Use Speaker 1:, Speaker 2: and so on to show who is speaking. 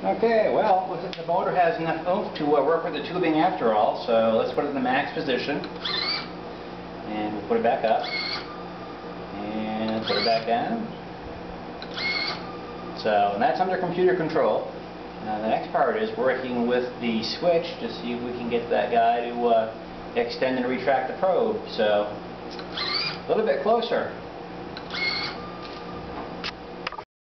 Speaker 1: Okay, well, looks like the motor has enough oomph to work with the tubing after all, so let's put it in the max position. And we'll put it back up. And put it back down. So, and that's under computer control. Now the next part is working with the switch to see if we can get that guy to extend and retract the probe. So, a little bit closer.